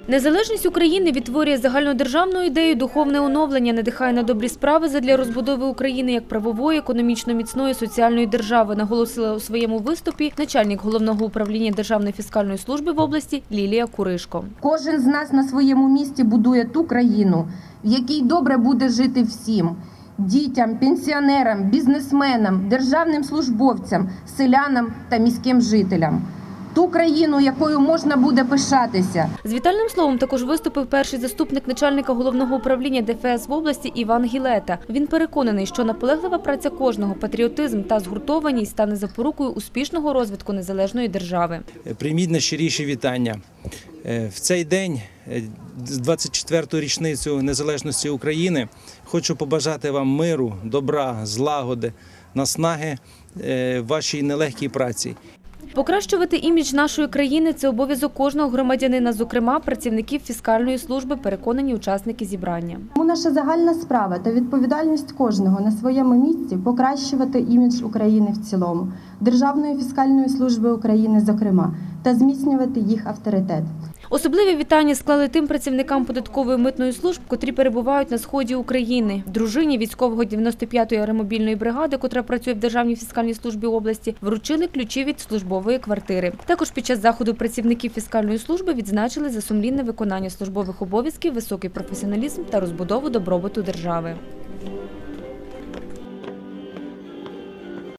Незалежність України відтворює загальнодержавну ідею духовне оновлення, надихає на добрі справи задля розбудови України як правової, економічно міцної, соціальної держави, наголосила у своєму виступі начальник Головного управління Державної фіскальної служби в області Лілія Куришко. Кожен з нас на своєму місці будує ту країну, в якій добре буде жити всім – дітям, пенсіонерам, бізнесменам, державним службовцям, селянам та міським жителям. Ту країну, якою можна буде пишатися. З вітальним словом також виступив перший заступник начальника Головного управління ДФС в області Іван Гілета. Він переконаний, що наполеглива праця кожного, патріотизм та згуртованість стане запорукою успішного розвитку незалежної держави. Прийміть найщиріші вітання. В цей день, з 24-ту річницю незалежності України, хочу побажати вам миру, добра, злагоди, наснаги в вашій нелегкій праці. Покращувати імідж нашої країни – це обов'язок кожного громадянина, зокрема працівників фіскальної служби, переконані учасники зібрання. Наша загальна справа та відповідальність кожного на своєму місці – покращувати імідж України в цілому, Державної фіскальної служби України зокрема, та зміцнювати їх авторитет. Особливі вітання склали тим працівникам податкової митної служб, котрі перебувають на сході України. Дружині військового 95-ї аеромобільної бригади, котра працює в Державній фіскальній службі області, вручили ключі від службової квартири. Також під час заходу працівників фіскальної служби відзначили за сумлінне виконання службових обов'язків, високий професіоналізм та розбудову добробуту держави.